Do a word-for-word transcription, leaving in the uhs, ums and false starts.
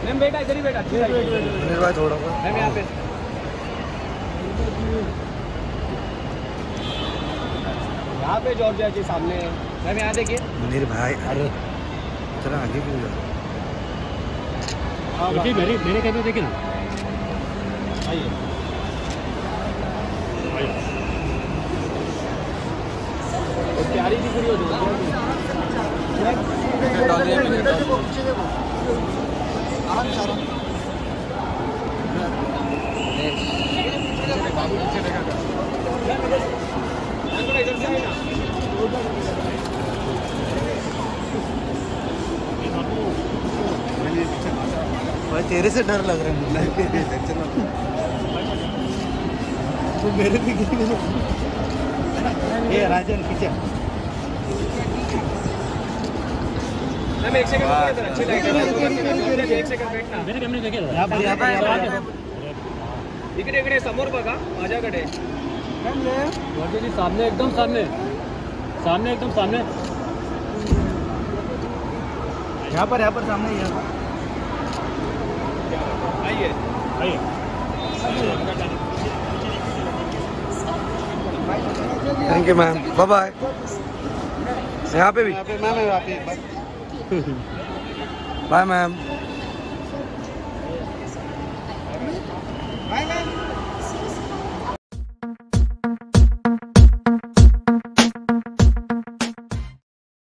Ma'am बेटा इधर ही बेटा मुनीर भाई थोड़ा सा मैम यहाँ पे यहाँ पे जॉर्जिया के सामने मैम यहाँ देखिए मुनीर भाई। अरे चला आगे क्यों जा देखिए मेरे मेरे कैमरे देखिए ना। आइए प्यारी दिख रही हो इधर से आए ना। भाई तेरे से डर लग रहा है तो मेरे भी ये राजन पीछे मैम एक सेकंड इधर अच्छी लाइट है एक सेकंड बैठना मेरे कैमरे देखिए यहां पर यहां पर इकडे इकडे समोर बघा माझ्याकडे वरती जी सामने एकदम सामने सामने एकदम सामने यहाँ पर यहाँ पर सामने यहाँ पर आइए आइए thank you ma'am bye bye. यहाँ पे भी मैम यहाँ पे बाय मैम। Bye ma'am.